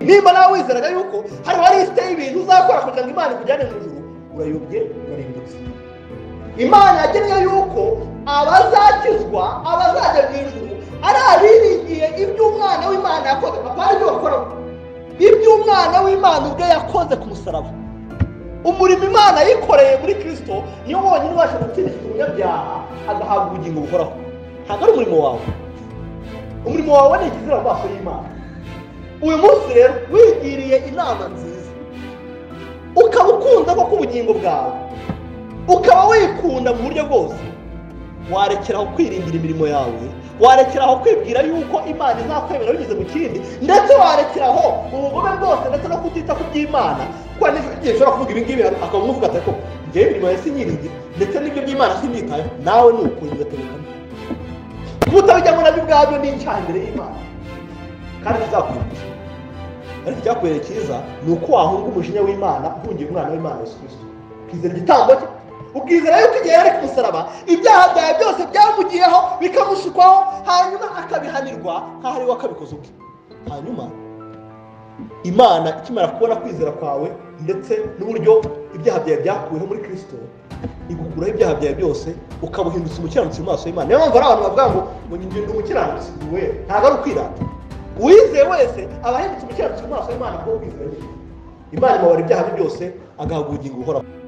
niba nawe wizeraga yuko hari lisite y'ibintu uzakora kugira ngo Imana ikujyane mu ijuru, urayobye, urarimbutse. Imana yagennye yuko abazakizwa, abazajya mu ijuru ari abiringiye iby'Umwana w'Imana yakoze, apana ibyo bakora, iby'Umwana w'Imana ubwe yakoze ku musaraba. Umurimo Imana yikoreye muri Kristo niyo wonyine ubasha gutsindisha umunyabyaha agahabwa ubugingo buhoraho. Ntabwo ari umurimo wawe. Umurimo wawe ni ikizira mu maso y'Imana. Uyu munsi rero wigiriye inama nziza, ukaba ukunda ko ubugingo bwawe, ukaba wikunda mu buryo bwose, warekeraho kwiringira imirimo yawe, warekeraho kwibwira yuko Imana izakwemera binyuze mu kindi, ndetse warekeraho ubugome bwose ndetse no kutita ku by'Imana. Kuko n'igihe ushobora kuvuga ibi ngibi akaba umuvuga ati ko njyewe imirimo yawe sinyiringira ndetse n'ibyo by'Imana simbyitayeho, nawe ni ukuri ugategekana. Kuba utabijyamo nabyo ubwabyo ni icyaha imbere y'Imana kandi kizakwibutsa. Ariko icyakubereye cyiza ni uko wahunga umujinya w'Imana uhungiye Umwana w'Imana Yesu Kristo, ukizera igitambo cye, ukizera yuko igihe yari ku musaraba ibyaha byawe byose byamugiyeho bikamushukwaho, hanyuma akabihanirwa nk'aho ari we akabikoze ubwe. Hanyuma Imana ikimara kubona kwizera kwawe ndetse n'uburyo ibyaha byawe byakuweho muri Kristo, igukuraho ibyaha byawe byose ukabuhindutsa umukiranutsi mu maso y'Imana. Niyo mpamvu ari abantu bavuga ngo njye ndi umukiranutsi, we ntabwo ari ukwirata. Uwizeye wese aba ahindutse umukiranutsi mu maso y'Imana kuko wizeye. Imana imubara ibyaha bye byose agahabwa ubugingo buhoraho.